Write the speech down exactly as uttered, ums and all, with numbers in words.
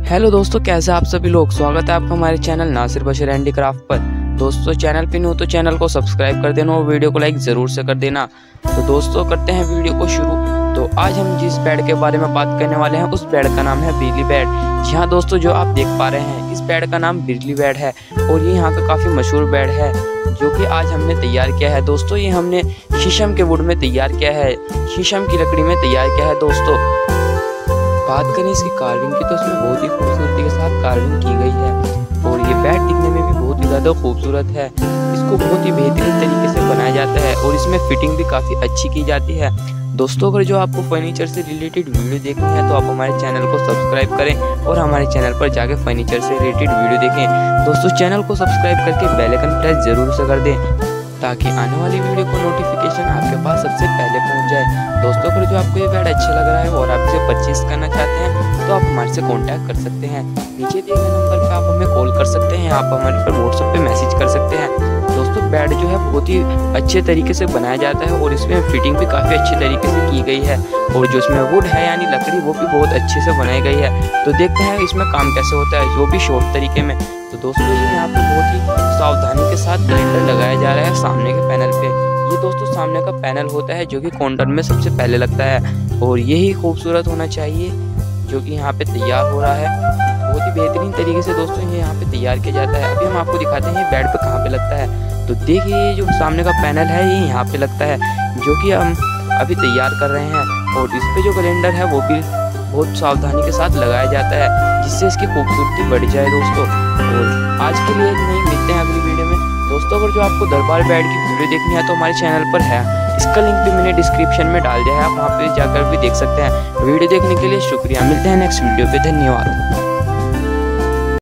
Hello दोस्तों, कैसे आप सभी लोग। स्वागत है आपका हमारे चैनल नासिर बशीर हैंडीक्राफ्ट पर। दोस्तों चैनल पे न्यू तो चैनल को सब्सक्राइब कर देना और वीडियो को लाइक ज़रूर से कर देना। तो दोस्तों करते हैं वीडियो को शुरू। तो आज हम जिस बेड के बारे में बात करने वाले हैं उस बेड का नाम है बिजली बेड। जी हाँ दोस्तों, जो आप देख पा रहे हैं इस बेड का नाम बिजली बेड है और ये यहाँ का काफ़ी मशहूर बेड है जो कि आज हमने तैयार किया है। दोस्तों ये हमने शीशम के वुड में तैयार किया है, शीशम की लकड़ी में तैयार किया है। दोस्तों बात करें इसकी कार्विंग की तो इसमें बहुत ही खूबसूरती के साथ कार्विंग की गई है और ये बेड दिखने में भी बहुत ही ज़्यादा खूबसूरत है। इसको बहुत ही बेहतरीन तरीके से बनाया जाता है और इसमें फिटिंग भी काफ़ी अच्छी की जाती है। दोस्तों अगर जो आपको फर्नीचर से रिलेटेड वीडियो देखनी है तो आप हमारे चैनल को सब्सक्राइब करें और हमारे चैनल पर जाके फर्नीचर से रिलेटेड वीडियो देखें। दोस्तों चैनल को सब्सक्राइब करके बेल आइकन प्रेस जरूर से कर दें ताकि आने वाली वीडियो को नोटिफिकेशन आपके पास सबसे पहले पहुंच जाए। दोस्तों अगर जो आपको ये बेड अच्छा लग रहा है और आप इसे परचेज करना चाहते हैं तो आप हमारे से कांटेक्ट कर सकते हैं। नीचे दिए गए नंबर पे आप हमें कॉल कर सकते हैं, आप हमारे पर व्हाट्सएप पे मैसेज कर सकते हैं। दोस्तों बेड जो है बहुत ही अच्छे तरीके से बनाया जाता है और इसमें फिटिंग भी काफ़ी अच्छे तरीके से की गई है और जो इसमें वुड है यानी लकड़ी वो भी बहुत अच्छे से बनाई गई है। तो देखते हैं इसमें काम कैसे होता है, वो भी शॉर्ट तरीके में। तो दोस्तों ये यहाँ पे बहुत ही सावधानी के साथ ग्राइंडर लगाया जा रहा है सामने के पैनल पे। ये दोस्तों सामने का पैनल होता है जो कि काउंटर में सबसे पहले लगता है और यही खूबसूरत होना चाहिए जो कि यहाँ पे तैयार हो रहा है बहुत ही बेहतरीन तरीके से। दोस्तों ये यहाँ पे तैयार किया जाता है। अभी हम आपको दिखाते हैं ये बेड पे कहाँ पे लगता है। तो देखिए जो सामने का पैनल है ये यहाँ पे लगता है जो कि हम अभी तैयार कर रहे हैं और इस पे जो कैलेंडर है वो भी बहुत सावधानी के साथ लगाया जाता है जिससे इसकी खूबसूरती बढ़ जाए। दोस्तों और आज के लिए नहीं, मिलते हैं अगली वीडियो में। दोस्तों अगर जो आपको दरबार बेड की वीडियो देखनी है तो हमारे चैनल पर है, इसका लिंक भी मैंने डिस्क्रिप्शन में डाल दिया है, आप वहाँ पे जाकर भी देख सकते हैं। वीडियो देखने के लिए शुक्रिया, मिलते हैं नेक्स्ट वीडियो पे, धन्यवाद।